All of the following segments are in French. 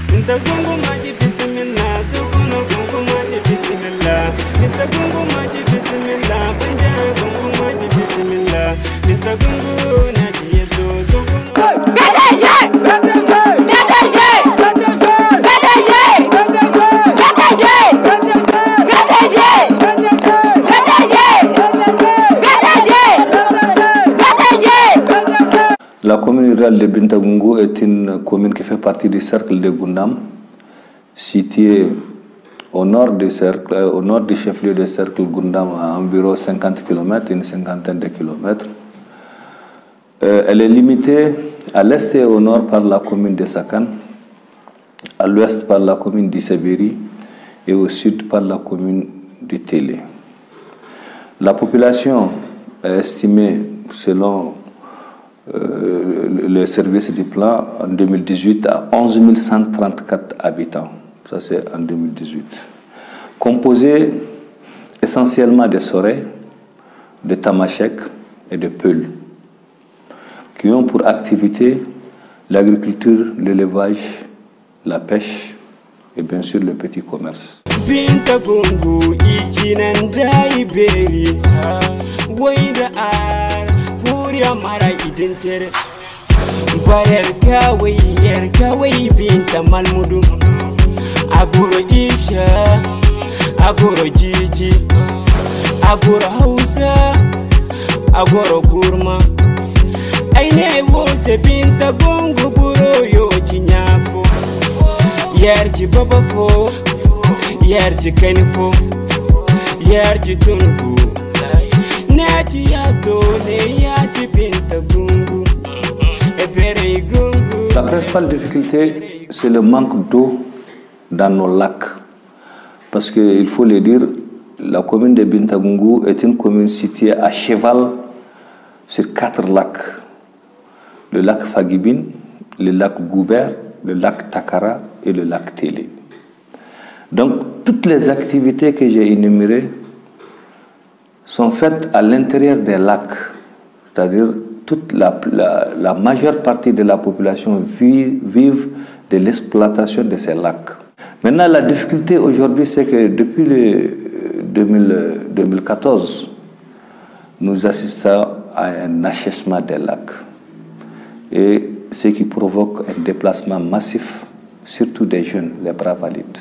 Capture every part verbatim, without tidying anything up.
Minta gungu maji bismillah, sukuno gungu maji bismillah. Minta gungu maji bismillah, banja gungu maji bismillah. Minta gungu naji yedo sukuno. P D G, P D G, P D G, P D G, P D G, P D G, P D G, P D G, P D G, P D G, P D G, P D G. La commune rurale de Binta Gungu est une commune qui fait partie du cercle de Gundam, située au nord du cercle, au nord du chef-lieu du cercle Gundam, à environ cinquante kilomètres, une cinquantaine de kilomètres. Euh, elle est limitée à l'est et au nord par la commune de Sakan, à l'ouest par la commune d'Issabiri et au sud par la commune du Télé. La population est estimée selon euh, le, le service du plan en deux mille dix-huit à onze mille cent trente-quatre habitants. Ça c'est en deux mille dix-huit. Composé essentiellement de Sorey, de Tamashek et de Peul, qui ont pour activité l'agriculture, l'élevage, la pêche et bien sûr le petit commerce. Binta Gungu ichinanda iberi waida ar puria mara identere bayar kawai yar kawai binta malmudu aguro isha aguro jiji aguro hausa aguro gurma aine wose Binta Gungu buro yo chinyafo yarchi baba fo yarchi kanifo yarchi tunfu nati yato ne yati Binta Gungu ebere Gungu. La principale difficulté, c'est le manque d'eau dans nos lacs, parce que il faut le dire, la commune de Binta Gungu est une commune située à cheval sur quatre lacs: le lac Fagibine, le lac Goubert, le lac Takara et le lac Télé. Donc, toutes les activités que j'ai énumérées sont faites à l'intérieur des lacs, c'est-à-dire toute la, la, la majeure partie de la population vit, vive de l'exploitation de ces lacs. Maintenant, la difficulté aujourd'hui, c'est que depuis le deux mille quatorze, nous assistons à un achèvement des lacs, et ce qui provoque un déplacement massif, surtout des jeunes, les bras valides.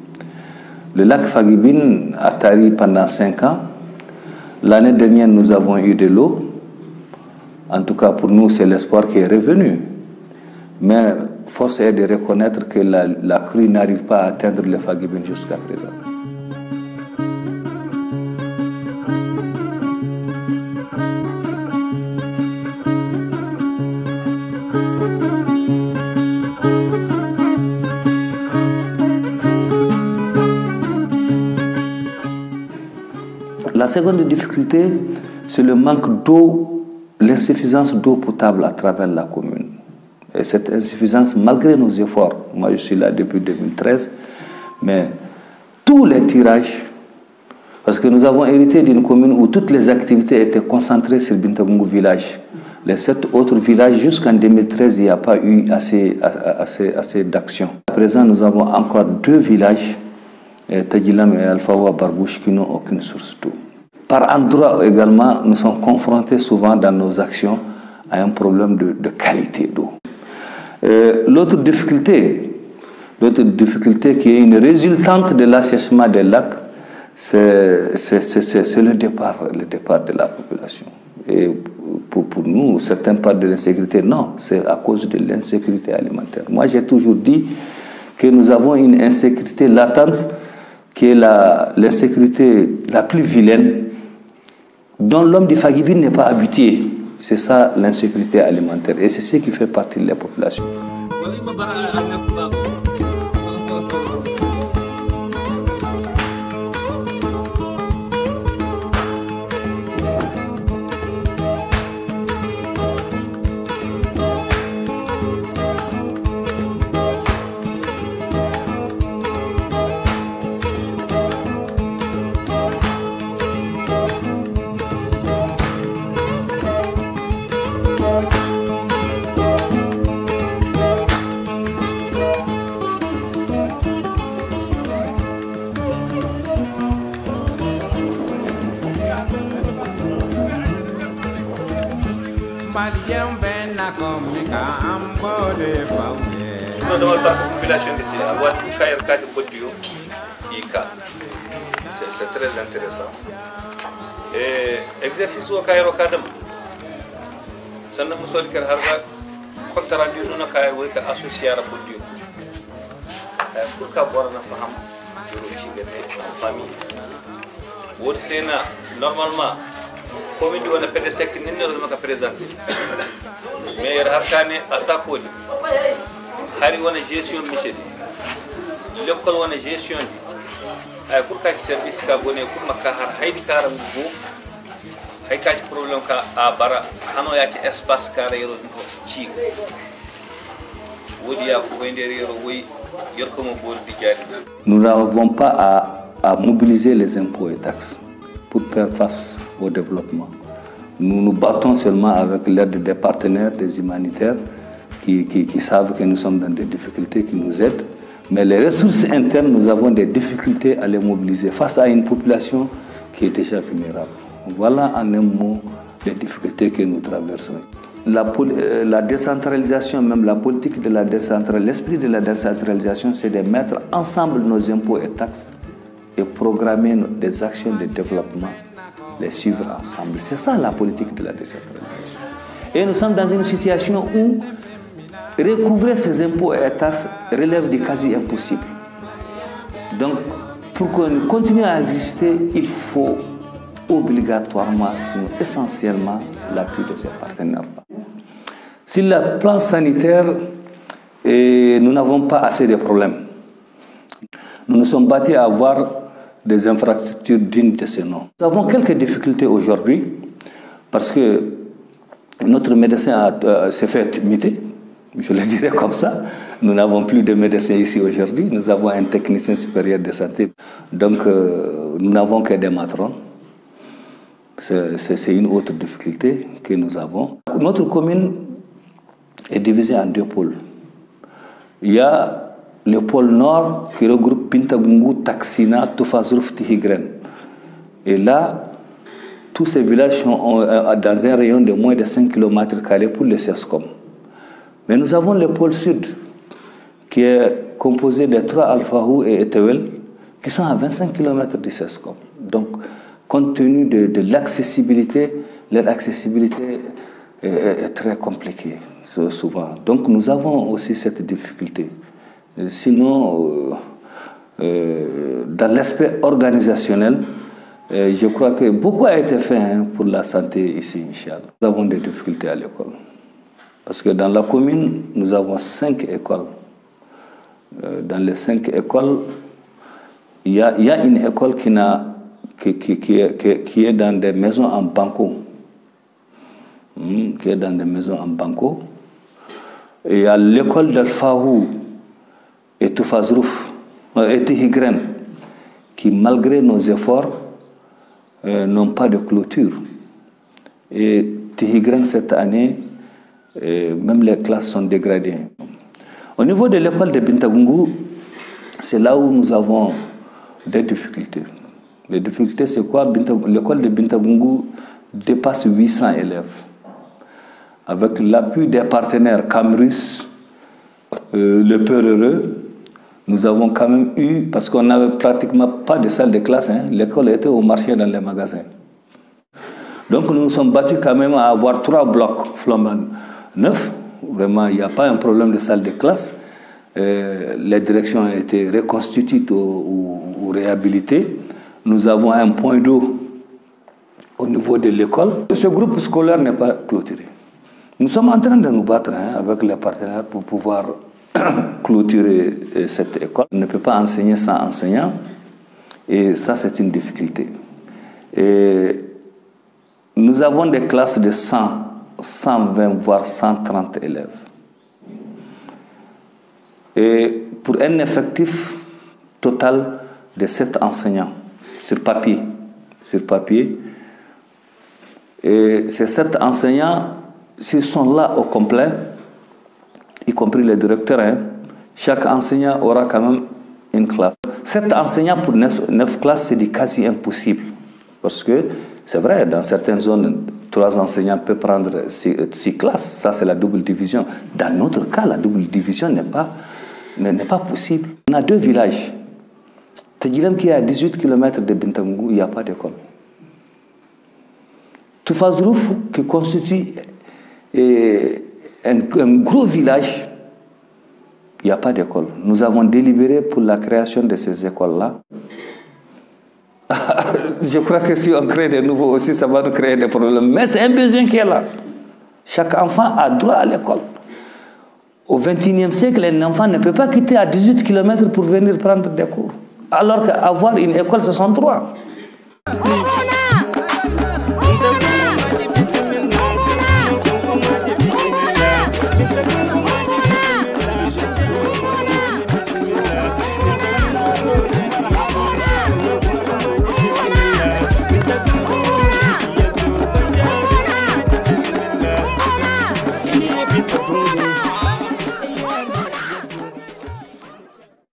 Le lac Fagibine a tari pendant cinq ans. L'année dernière, nous avons eu de l'eau. En tout cas, pour nous, c'est l'espoir qui est revenu. Mais force est de reconnaître que la, la crue n'arrive pas à atteindre le Fagibine jusqu'à présent. La seconde difficulté, c'est le manque d'eau, l'insuffisance d'eau potable à travers la commune. Et cette insuffisance, malgré nos efforts, moi je suis là depuis deux mille treize, mais tous les tirages, parce que nous avons hérité d'une commune où toutes les activités étaient concentrées sur Binta Gungu village. Les sept autres villages, jusqu'en deux mille treize, il n'y a pas eu assez, assez, assez d'actions. À présent, nous avons encore deux villages, Tadjilam et Alfawa Barbouche, qui n'ont aucune source d'eau. Par endroit également, nous sommes confrontés souvent dans nos actions à un problème de, de qualité d'eau. L'autre difficulté, l'autre difficulté qui est une résultante de l'assèchement des lacs, c'est le départ, le départ de la population. Et pour, pour nous, certaines parts de l'insécurité, non, c'est à cause de l'insécurité alimentaire. Moi, j'ai toujours dit que nous avons une insécurité latente, qui est l'insécurité la, la plus vilaine, dont l'homme du Fagibine n'est pas habitué. C'est ça l'insécurité alimentaire. Et c'est ce qui fait partie de la population. population d'ici, c'est très intéressant. Et exercice au Cairo Kadam. Ça ne me semble que Harvard, quand on a dit qu'on a associé à la politique. Pour qu'avoir une femme, en famille. Ou c'est normalement, comme il doit être sec, il ne doit pas présenter. Mais il y a à sa code. Harry on a gestion Michel. L'école on a gestion. Pour qu'un service cabonné, pour ma carrière, Heidi Karam Go, Heidi problème à Bara, Hanoya espace carré chic. Nous n'avons pas à, à mobiliser les impôts et taxes pour faire face au développement. Nous nous battons seulement avec l'aide des partenaires, des humanitaires qui, qui, qui savent que nous sommes dans des difficultés, qui nous aident. Mais les ressources internes, nous avons des difficultés à les mobiliser face à une population qui est déjà vulnérable. Voilà en un mot les difficultés que nous traversons. La, la décentralisation, même la politique de la décentralisation, l'esprit de la décentralisation, c'est de mettre ensemble nos impôts et taxes et programmer des actions de développement, les suivre ensemble. C'est ça la politique de la décentralisation. Et nous sommes dans une situation où recouvrer ces impôts et taxes relève du quasi impossible. Donc, pour qu'on continue à exister, il faut obligatoirement, sinon essentiellement, l'appui de ces partenaires. Sur le plan sanitaire, et nous n'avons pas assez de problèmes. Nous nous sommes battus à avoir des infrastructures dignes de ce nom. Nous avons quelques difficultés aujourd'hui parce que notre médecin euh, s'est fait muter, je le dirais comme ça. Nous n'avons plus de médecins ici aujourd'hui. Nous avons un technicien supérieur de santé. Donc, euh, nous n'avons que des matrons. C'est une autre difficulté que nous avons. Notre commune est divisée en deux pôles. Il y a le pôle nord qui regroupe Bintagungu, Taksina, Tufazruf, Tihigren. Et là, tous ces villages sont dans un rayon de moins de cinq kilomètres carrés pour le CESCOM. Mais nous avons le pôle sud qui est composé de trois Alfahou et Etewel qui sont à vingt-cinq kilomètres du CESCOM. Donc, compte tenu de, de l'accessibilité, l'accessibilité est, est très compliquée souvent. Donc nous avons aussi cette difficulté. Sinon, euh, euh, dans l'aspect organisationnel, euh, je crois que beaucoup a été fait hein, pour la santé ici, Inch'Allah. Nous avons des difficultés à l'école. Parce que dans la commune, nous avons cinq écoles. Euh, dans les cinq écoles, il y a, il y a une école qui n'a Qui, qui, qui, est, qui est dans des maisons en banco. Mmh, qui est dans des maisons en banco. Et il y a l'école d'Al-Fahou et Tufazrouf et Tihigren qui, malgré nos efforts, euh, n'ont pas de clôture. Et Tihigren, cette année, euh, même les classes sont dégradées. Au niveau de l'école de Bintagungu, c'est là où nous avons des difficultés. Les difficultés, c'est quoi? L'école de Bintagungu dépasse huit cents élèves. Avec l'appui des partenaires Camrus, euh, le Peureux, nous avons quand même eu, parce qu'on n'avait pratiquement pas de salle de classe, hein, l'école était au marché dans les magasins. Donc nous nous sommes battus quand même à avoir trois blocs flambant neufs. Vraiment, il n'y a pas un problème de salle de classe. Euh, les directions ont été reconstituées ou, ou, ou réhabilitées. Nous avons un point d'eau au niveau de l'école. Ce groupe scolaire n'est pas clôturé. Nous sommes en train de nous battre hein, avec les partenaires pour pouvoir clôturer cette école. On ne peut pas enseigner sans enseignants et ça c'est une difficulté. Et nous avons des classes de cent, cent vingt voire cent trente élèves. Et pour un effectif total de sept enseignants. Sur papier, sur papier. Et ces sept enseignants, s'ils sont là au complet, y compris les directeurs, hein, chaque enseignant aura quand même une classe. Sept enseignants pour neuf, neuf classes, c'est du quasi impossible. Parce que, c'est vrai, dans certaines zones trois enseignants peuvent prendre six, six classes. Ça, c'est la double division. Dans notre cas, la double division n'est pas, n'est pas possible. On a deux villages. Tadjilem qui est à dix-huit kilomètres de Bintagoungou, il n'y a pas d'école. Toufazrouf, qui constitue et, un, un gros village, il n'y a pas d'école. Nous avons délibéré pour la création de ces écoles-là. Je crois que si on crée de nouveaux aussi, ça va nous créer des problèmes. Mais c'est un besoin qui est là. Chaque enfant a droit à l'école. Au vingt et unième siècle, un enfant ne peut pas quitter à dix-huit kilomètres pour venir prendre des cours. Alors qu'avoir une école, c'est son droit. Thank you.